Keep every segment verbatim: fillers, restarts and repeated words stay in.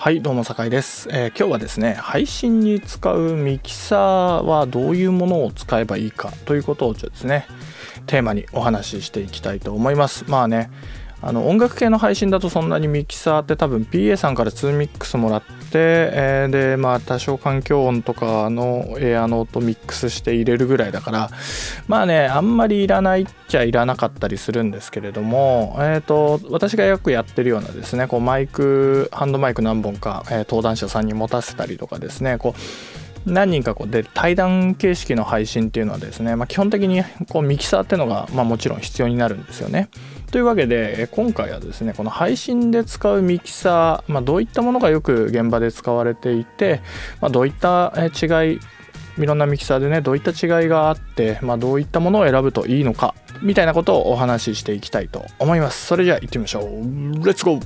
はい、どうも酒井です、えー、今日はですね、配信に使うミキサーはどういうものを使えばいいかということをですね、テーマにお話ししていきたいと思います。まあね、あの音楽系の配信だとそんなにミキサーって多分 ピーエー さんからツーミックスもらって、えー、でまあ多少環境音とかのエアノートミックスして入れるぐらいだから、まあね、あんまりいらないっちゃいらなかったりするんですけれども、えーと私がよくやってるようなですね、こうマイクハンドマイク何本か、えー、登壇者さんに持たせたりとかですね、こう何人かこうで対談形式の配信っていうのはですね、まあ、基本的にこうミキサーっていうのが、まあ、もちろん必要になるんですよね。というわけで今回はですね、この配信で使うミキサー、まあ、どういったものがよく現場で使われていて、まあ、どういった違い、いろんなミキサーでねどういった違いがあって、まあ、どういったものを選ぶといいのかみたいなことをお話ししていきたいと思います。それじゃあ行ってみましょう。レッツゴー。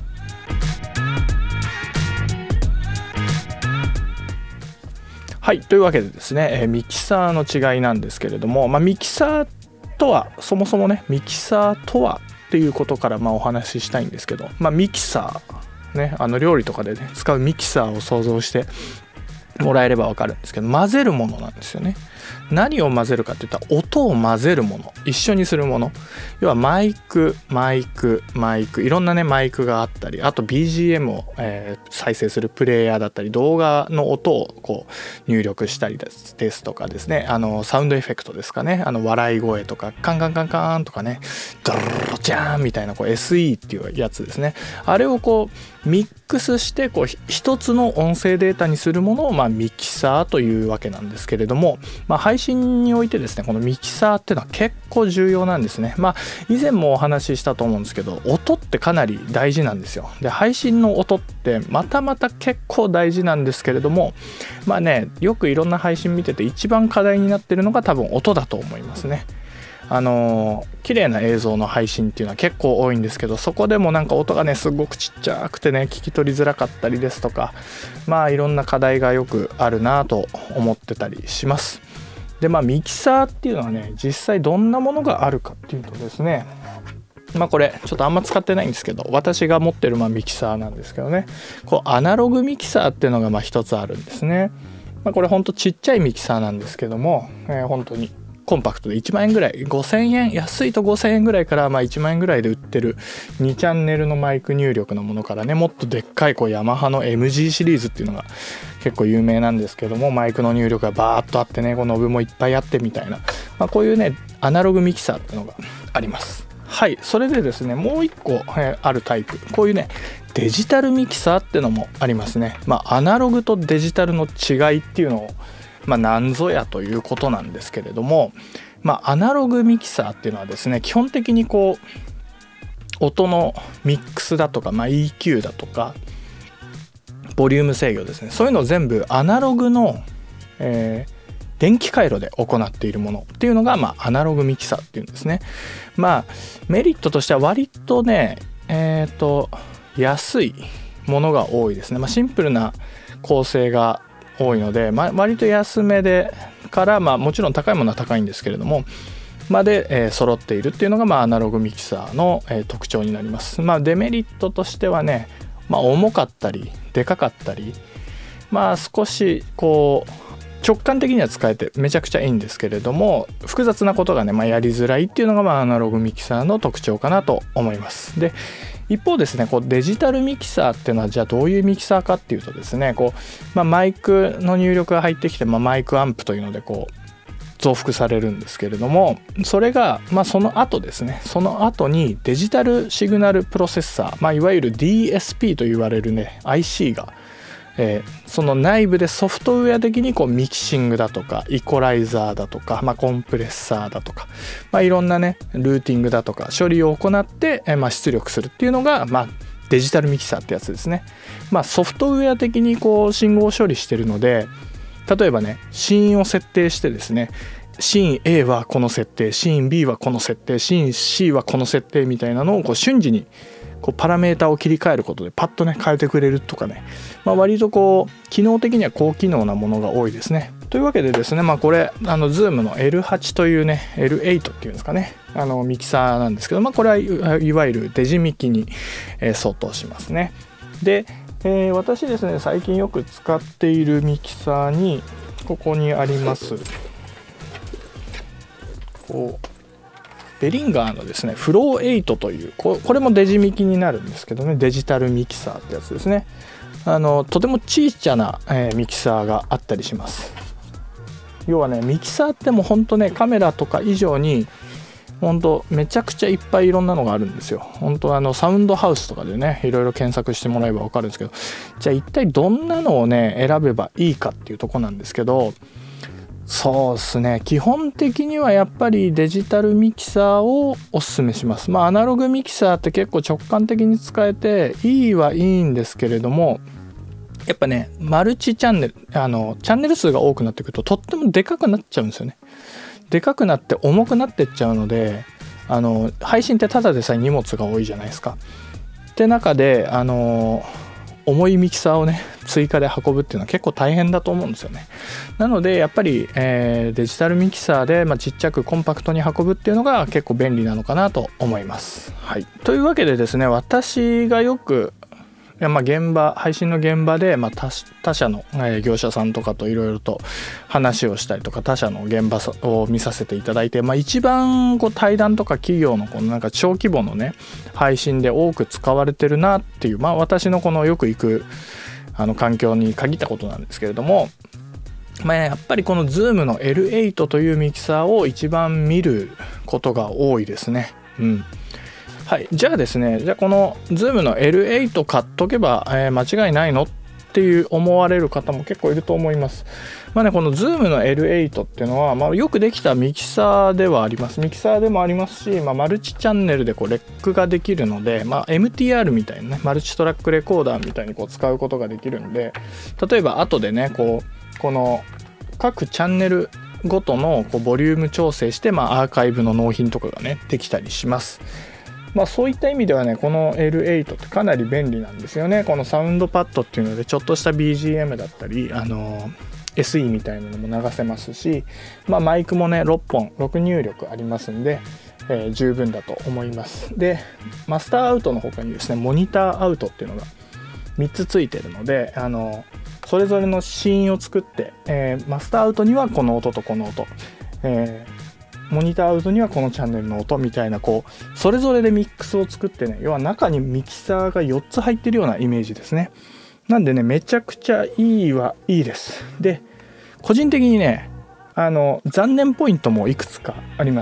はい、というわけでですね、えミキサーの違いなんですけれども、まあ、ミキサーとはそもそもね、ミキサーとはっていうことからまあお話ししたいんですけど、まあ、ミキサーね、あの料理とかでね使うミキサーを想像してもらえれば分かるんですけど、混ぜるものなんですよね。何を混ぜるかっていったら音を混ぜるもの、一緒にするもの。要はマイクマイクマイク、いろんなねマイクがあったり、あと ビージーエム を、えー、再生するプレイヤーだったり、動画の音をこう入力したりですですとかですね、あのサウンドエフェクトですかね、あの笑い声とかカンカンカンカンとかね、ドロロロジャーンみたいなこう エスイー っていうやつですね。あれをこうミックスしてこう一つの音声データにするものを、まあ、ミキサーというわけなんですけれども、まあ、配信においてですね、このミキサーっていうのは結構重要なんですね。まあ以前もお話ししたと思うんですけど、音ってかなり大事なんですよ。で配信の音ってまたまた結構大事なんですけれども、まあね、よくいろんな配信見てて一番課題になってるのが多分音だと思いますね。あのー、綺麗な映像の配信っていうのは結構多いんですけど、そこでもなんか音がねすごくちっちゃくてね聞き取りづらかったりですとか、まあいろんな課題がよくあるなと思ってたりします。でまあミキサーっていうのはね、実際どんなものがあるかっていうとですね、まあこれちょっとあんま使ってないんですけど、私が持ってるまあミキサーなんですけどね、こうアナログミキサーっていうのがまあ一つあるんですね。まあ、これほんとちっちゃいミキサーなんですけども、えー、本当にコンパクトでいちまんえんぐらい、ごせんえん、安いとごせんえんぐらいからまあいちまんえんぐらいで売ってるにチャンネルのマイク入力のものからね、もっとでっかいこうヤマハの エムジー シリーズっていうのが結構有名なんですけども、マイクの入力がバーッとあってね、こうノブもいっぱいあってみたいな、まあ、こういうねアナログミキサーっていうのがあります。はい、それでですね、もう一個、えー、あるタイプ、こういうねデジタルミキサーっていうのもありますね。まあアナログとデジタルの違いっていうのをまあ何ぞやということなんですけれども、まあアナログミキサーっていうのはですね、基本的にこう音のミックスだとか、まあ、イーキュー だとかボリューム制御ですね、そういうのを全部アナログの、えー電気回路で行っているものっていうのが、まあ、アナログミキサーっていうんですね。まあメリットとしては割とね、えっと安いものが多いですね。まあ、シンプルな構成が多いので、まあ、割と安めでから、まあ、もちろん高いものは高いんですけれどもまで、えー、揃っているっていうのが、まあ、アナログミキサーの、えー、特徴になります。まあ、デメリットとしてはね、まあ、重かったりでかかったり、まあ少しこう直感的には使えてめちゃくちゃいいんですけれども、複雑なことがね、まあ、やりづらいっていうのが、まあ、アナログミキサーの特徴かなと思います。で一方ですね、こうデジタルミキサーっていうのはじゃあどういうミキサーかっていうとですね、こう、まあ、マイクの入力が入ってきて、まあ、マイクアンプというのでこう増幅されるんですけれども、それが、まあ、その後ですね、その後にデジタルシグナルプロセッサー、まあ、いわゆる ディーエスピー と言われるね アイシー がえー、その内部でソフトウェア的にこうミキシングだとかイコライザーだとか、まあ、コンプレッサーだとか、まあ、いろんなねルーティングだとか処理を行って、えーまあ、出力するっていうのが、まあ、デジタルミキサーってやつですね。まあ、ソフトウェア的にこう信号処理してるので、例えばねシーンを設定してですね、シーン A はこの設定、シーン B はこの設定、シーン C はこの設定みたいなのをこう瞬時にこうパラメータを切り替えることでパッとね変えてくれるとかね、まあ、割とこう機能的には高機能なものが多いですね。というわけでですね、まあ、これあの Zoom の エルはち というね エルエイト っていうんですかね、あのミキサーなんですけど、まあ、これはいわゆるデジミキに、えー、相当しますね。でえー、私ですね最近よく使っているミキサーにここにありますこうベリンガーのですねフローエイトという こ, これもデジミキになるんですけどね、デジタルミキサーってやつですね。あのとても小さな、えー、ミキサーがあったりします。要はねミキサーってもうほんとねカメラとか以上に本当めちゃくちゃいっぱいいろんなのがあるんですよ。本当あのサウンドハウスとかでねいろいろ検索してもらえば分かるんですけど、じゃあ一体どんなのをね選べばいいかっていうとこなんですけど、そうですね基本的にはやっぱりデジタルミキサーをおすすめします。まあアナログミキサーって結構直感的に使えていいはいいんですけれども、やっぱねマルチチャンネルあのチャンネル数が多くなってくるととってもでかくなっちゃうんですよね。でかくなって重くなってっちゃうので、あの配信ってただでさえ荷物が多いじゃないですか。って中であの重いミキサーをね追加で運ぶっていうのは結構大変だと思うんですよね。なのでやっぱり、えー、デジタルミキサーで、まあ、ちっちゃくコンパクトに運ぶっていうのが結構便利なのかなと思います。はい、というわけでですね、私がよくいやまあ現場配信の現場で、まあ、他, 他社の、えー、業者さんとかといろいろと話をしたりとか他社の現場を見させていただいて、まあ、一番こう対談とか企業のこのなんか小規模のね配信で多く使われてるなっていう、まあ、私のこのよく行くあの環境に限ったことなんですけれども、まあ、やっぱりこの Zoom の エルエイト というミキサーを一番見ることが多いですね。うんはい、じゃあですねじゃあこの Zoom の エルエイト 買っとけば、えー、間違いないのっていう思われる方も結構いると思います。まあねこの Zoom の エルエイト っていうのは、まあ、よくできたミキサーではありますミキサーでもありますし、まあ、マルチチャンネルでこうレックができるので、まあ、エムティーアール みたいなねマルチトラックレコーダーみたいにこう使うことができるんで、例えば後でねこうこの各チャンネルごとのこうボリューム調整して、まあ、アーカイブの納品とかがねできたりします。まあ、そういった意味ではねこの エルエイト ってかなり便利なんですよね。このサウンドパッドっていうのでちょっとした ビージーエム だったりあの エスイー みたいなのも流せますし、まあ、マイクもねろっぽんろく入力ありますんで、えー、十分だと思います。でマスターアウトの他にですねモニターアウトっていうのがみっつついてるので、あのそれぞれのシーンを作って、えー、マスターアウトにはこの音とこの音、えーモニターアウトにはこのチャンネルの音みたいなこうそれぞれでミックスを作ってね、要は中にミキサーがよっつ入ってるようなイメージですね。なんでねめちゃくちゃいいはいいです。で個人的にねあの残念ポイントもいくつかあります。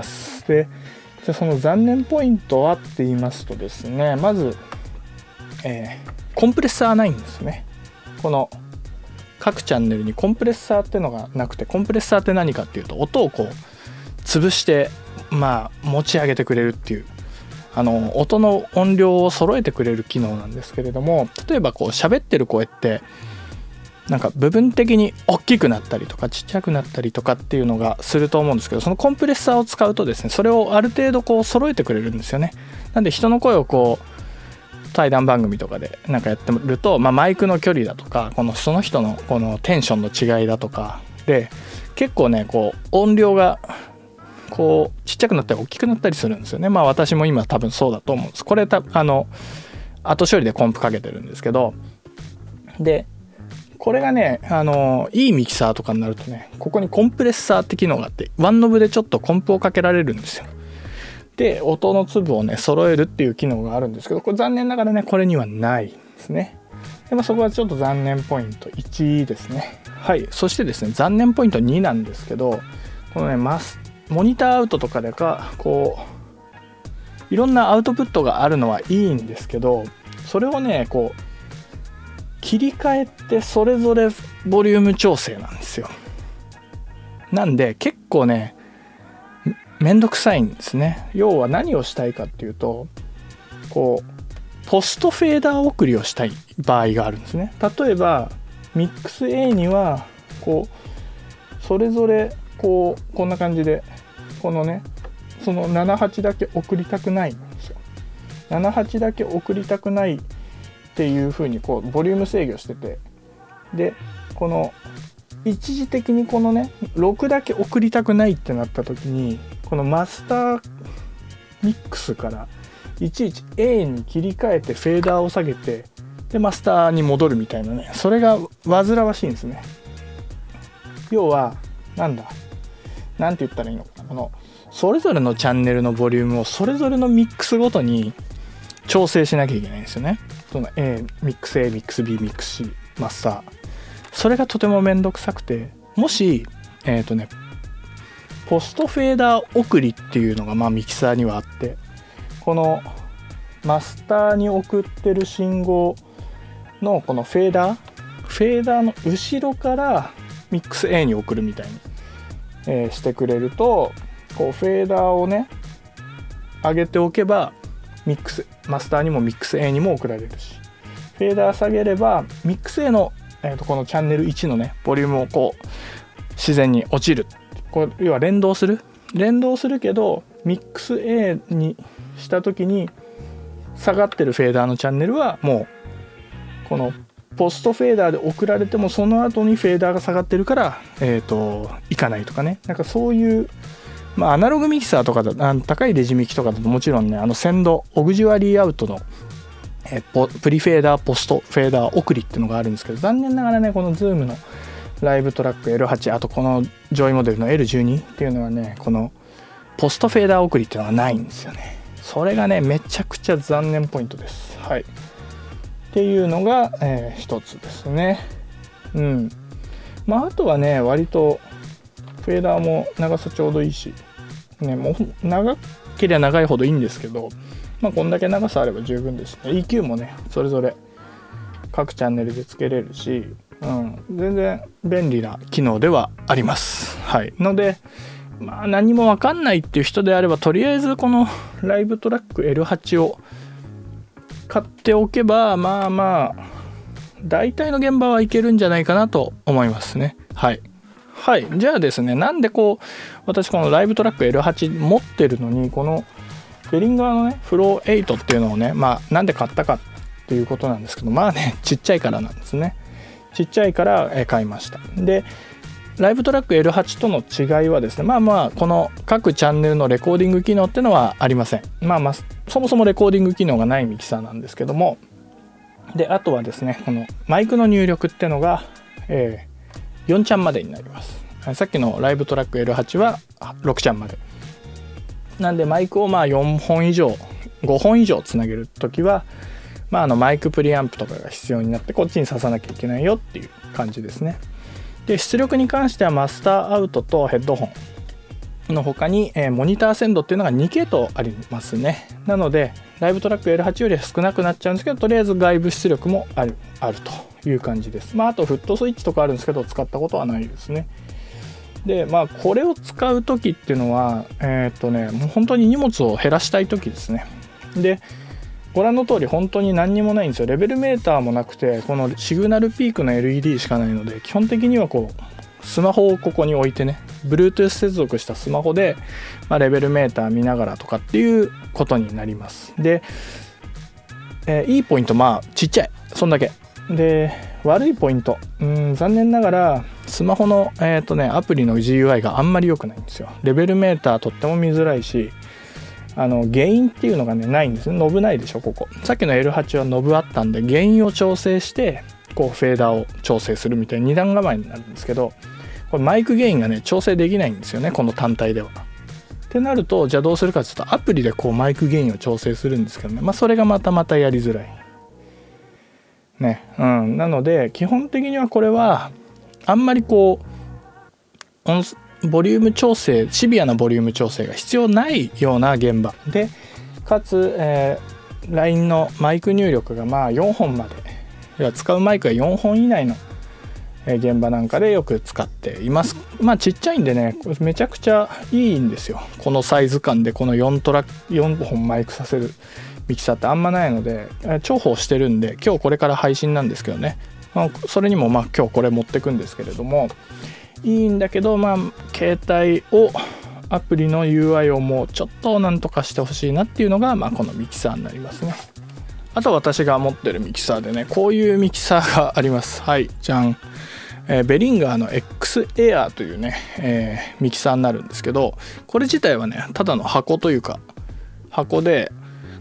でじゃあその残念ポイントはって言いますとですね、まず、えー、コンプレッサーないんですね。この各チャンネルにコンプレッサーってのがなくて、コンプレッサーって何かっていうと音をこう潰してまあ持ち上げてくれるっていうあの音の音量を揃えてくれる機能なんですけれども、例えばこう喋ってる声ってなんか部分的に大きくなったりとかちっちゃくなったりとかっていうのがすると思うんですけど、そのコンプレッサーを使うとですねそれをある程度こう揃えてくれるんですよね。なんで人の声をこう対談番組とかでなんかやってると、まあ、マイクの距離だとかこのその人のこのテンションの違いだとかで結構ねこう音量がこうちっちゃくなったり大きくなったりするんですよね。まあ私も今多分そうだと思うんです。これたあの後処理でコンプかけてるんですけど、でこれがねあのいいミキサーとかになるとねここにコンプレッサーって機能があってワンノブでちょっとコンプをかけられるんですよ。で音の粒をね揃えるっていう機能があるんですけど、これ残念ながらねこれにはないですね。で、まあ、そこはちょっと残念ポイントいちですね。はい。そしてですね残念ポイントになんですけど、このねマスモニターアウトとかでかこういろんなアウトプットがあるのはいいんですけど、それをねこう切り替えてそれぞれボリューム調整なんですよ。なんで結構ねめんどくさいんですね。要は何をしたいかっていうとこうポストフェーダー送りをしたい場合があるんですね。例えばミックス A にはこうそれぞれこうこんな感じでこのねそのななはちだけ送りたくないんですよ。ななはちだけ送りたくないっていう風にこうボリューム制御してて、でこの一時的にこのねろくだけ送りたくないってなった時にこのマスターミックスからいちいち A に切り替えてフェーダーを下げて、 でマスターに戻るみたいなね、それが煩わしいんですね。要はなんだなんて言ったらいいのかな、このそれぞれのチャンネルのボリュームをそれぞれのミックスごとに調整しなきゃいけないんですよね。その A ミックス A ミックス B ミックス C マスター、それがとてもめんどくさくて、もしえっとねポストフェーダー送りっていうのがまあミキサーにはあって、このマスターに送ってる信号のこのフェーダーフェーダーの後ろからミックス A に送るみたいに、えー、してくれると、こうフェーダーをね上げておけばミックスマスターにもミックス A にも送られるし、フェーダー下げればミックス A の、えー、とこのチャンネルいちのねボリュームをこう自然に落ちる、これ要は連動する連動するけどミックス A にした時に下がってるフェーダーのチャンネルはもうこのポストフェーダーで送られてもその後にフェーダーが下がってるからえっといかないとかね、なんかそういうまあアナログミキサーとかだあ高いレジミキとかだともちろんね、あの先導オグジュアリーアウトのえポプリフェーダーポストフェーダー送りっていうのがあるんですけど、残念ながらねこのズームのライブトラック エルはち、 あとこの上位モデルの エルじゅうに っていうのはねこのポストフェーダー送りっていうのがないんですよね。それがねめちゃくちゃ残念ポイントです。はい、っていうのが、えー、一つですね。うん。まああとはね割とフェーダーも長さちょうどいいし、ね、もう長ければ長いほどいいんですけど、まあこんだけ長さあれば十分ですね。イーキュー もねそれぞれ各チャンネルでつけれるし、うん、全然便利な機能ではあります。はい。のでまあ何も分かんないっていう人であればとりあえずこのライブトラック エルはち を買っておけばまあまあ大体の現場はいけるんじゃないかなと思いますね。はいはい。じゃあですね、なんでこう私このライブトラック エルはち 持ってるのにこのベリンガーのねフローエイトっていうのをね、まあなんで買ったかっていうことなんですけど、まあねちっちゃいからなんですね。ちっちゃいから買いました。でライブトラック エルはち との違いはですね、まあまあこの各チャンネルのレコーディング機能ってのはありません。まあまあそもそもレコーディング機能がないミキサーなんですけども、であとはですねこのマイクの入力ってのが、えー、よんチャンまでになります。さっきのライブトラック エルはち はろくチャンまでなんで、マイクをまあよんほん以上ごほん以上つなげるときは、まあ、あのマイクプリアンプとかが必要になってこっちに挿さなきゃいけないよっていう感じですね。で出力に関してはマスターアウトとヘッドホンの他に、えー、モニター線路っていうのがに系統ありますね。なのでライブトラック エルはち よりは少なくなっちゃうんですけど、とりあえず外部出力もあるあるという感じです。まああとフットスイッチとかあるんですけど使ったことはないですね。でまあこれを使う時っていうのはえー、っとねもう本当に荷物を減らしたい時ですね。でご覧の通り本当に何にもないんですよ。レベルメーターもなくてこのシグナルピークの エルイーディー しかないので、基本的にはこうスマホをここに置いてね Bluetooth 接続したスマホで、まあ、レベルメーター見ながらとかっていうことになります。で、えー、いいポイントまあちっちゃいそんだけで、悪いポイントうん残念ながらスマホの、えーとね、アプリの ジーユーアイ があんまり良くないんですよ。レベルメーターとっても見づらいし、あのゲインっていうのがねないんですね。ノブないでしょここ。さっきの エルはち はノブあったんでゲインを調整してこうフェーダーを調整するみたいなに段構えになるんですけど、これマイクゲインがね調整できないんですよねこの単体では。ってなるとじゃあどうするかっていうとアプリでこうマイクゲインを調整するんですけどね、まあそれがまたまたやりづらいね。うんなので基本的にはこれはあんまりこう音ボリューム調整シビアなボリューム調整が必要ないような現場で、かつ、えー、ライン のマイク入力がまあよんほんまで、要は使うマイクがよんほん以内の現場なんかでよく使っています。まあちっちゃいんでねめちゃくちゃいいんですよ。このサイズ感でこの4トラックよんほんマイクさせるミキサーってあんまないので重宝してるんで、今日これから配信なんですけどね、まあ、それにもまあ今日これ持ってくんですけれどもいいんだけど、まあ携帯をアプリの ユーアイ をもうちょっとなんとかしてほしいなっていうのが、まあ、このミキサーになりますね。あと私が持ってるミキサーでねこういうミキサーがあります。はいじゃん、えー、ベリンガーの X エアーというね、えー、ミキサーになるんですけど、これ自体はねただの箱というか箱で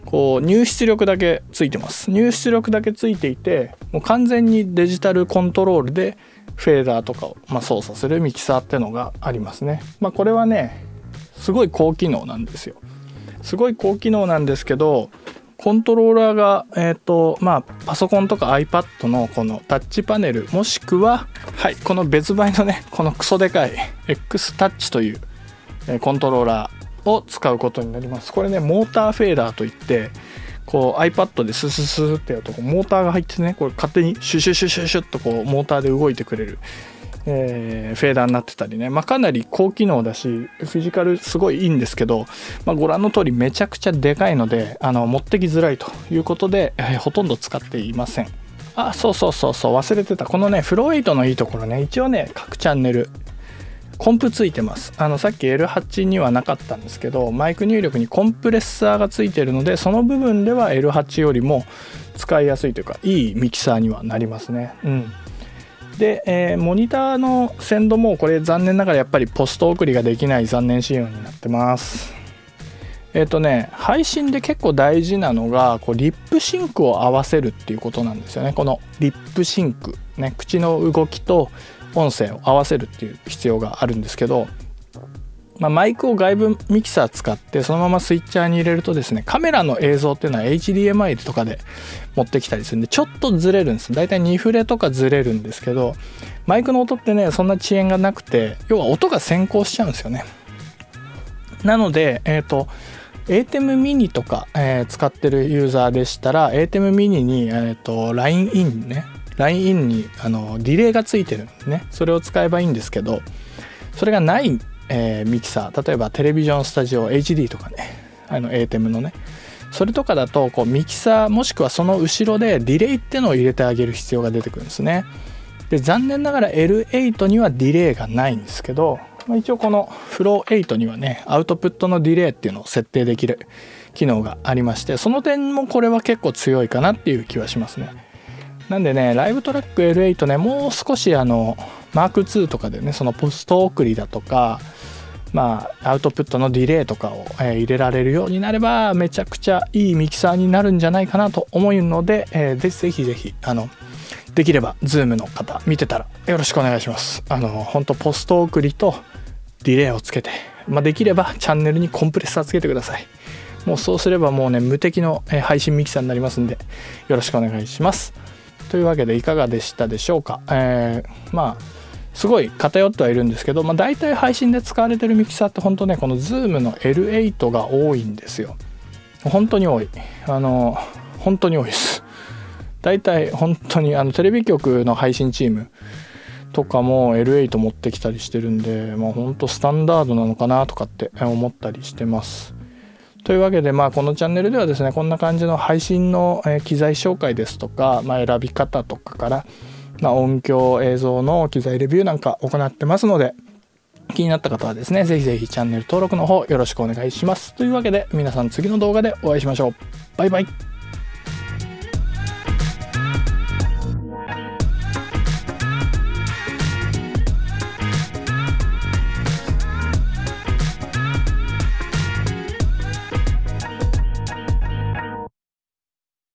こう入出力だけついてます。入出力だけついていて、もう完全にデジタルコントロールでフェーダーとかを、まあ、操作するミキサーってのがありますね。まあ、これはねすごい高機能なんですよ。すごい高機能なんですけど、コントローラーが、えーとまあ、パソコンとか iPad のこのタッチパネル、もしくは、はい、この別売のねこのクソでかい X タッチという、えー、コントローラーを使うことになります。これねモーターフェーダーといって、こう iPad でスススーってやるとこうモーターが入ってね、これ勝手にシュシュシュシュシュッとこうモーターで動いてくれる、えー、フェーダーになってたりね、まあ、かなり高機能だしフィジカルすごいいいんですけど、まあ、ご覧の通りめちゃくちゃでかいのであの持ってきづらいということで、えー、ほとんど使っていません。あ、そうそうそうそう、忘れてた。このねフローエイトのいいところね、一応ね各チャンネルコンプついてます。あのさっき エルはち にはなかったんですけど、マイク入力にコンプレッサーがついてるので、その部分では エルはち よりも使いやすいというかいいミキサーにはなりますね。うんで、えー、モニターの鮮度もこれ残念ながらやっぱりポスト送りができない残念仕様になってます。えっとね配信で結構大事なのがこうリップシンクを合わせるっていうことなんですよね。このリップシンクね、口の動きと音声を合わせるっていう必要があるんですけど、まあ、マイクを外部ミキサー使ってそのままスイッチャーに入れるとですね、カメラの映像っていうのは エイチディーエムアイ とかで持ってきたりするんでちょっとずれるんです。だいたいにフレとかずれるんですけど、マイクの音ってねそんな遅延がなくて、要は音が先行しちゃうんですよね。なのでえっと エーテム ミニとか、えー、使ってるユーザーでしたら エーテム ミニに、えー、と ライン インね ライン インにあのディレイがついてるんでね、それを使えばいいんですけど、それがないえー、ミキサー、例えばテレビジョンスタジオ エイチディー とかね、あの エーテム のね、それとかだとこうミキサーもしくはその後ろでディレイってのを入れてあげる必要が出てくるんですね。で残念ながら エルエイト にはディレイがないんですけど、まあ、一応このフローエイトにはねアウトプットのディレイっていうのを設定できる機能がありまして、その点もこれは結構強いかなっていう気はしますね。なんでねライブトラック エルエイト ね、もう少しあのマークツーとかでねそのポスト送りだとか、まあアウトプットのディレイとかを、えー、入れられるようになればめちゃくちゃいいミキサーになるんじゃないかなと思うので、えー、ぜひぜひあのできれば Zoom の方見てたらよろしくお願いします。あの本当ポスト送りとディレイをつけて、まあ、できればチャンネルにコンプレッサーつけてください。もうそうすればもうね無敵の配信ミキサーになりますんでよろしくお願いします。というわけでいかがでしたでしょうか。えー、まあすごい偏ってはいるんですけど、まあ、大体配信で使われてるミキサーって本当ねこの Zoom の エルエイト が多いんですよ。本当に多い。あの本当に多いです。大体本当にあのテレビ局の配信チームとかも エルエイト 持ってきたりしてるんで、まあ、本当スタンダードなのかなとかって思ったりしてます。というわけで、まあ、このチャンネルではですねこんな感じの配信の機材紹介ですとか、まあ、選び方とかから、まあ、音響映像の機材レビューなんか行ってますので、気になった方はですねぜひぜひチャンネル登録の方よろしくお願いします。というわけで皆さん次の動画でお会いしましょう。バイバイ。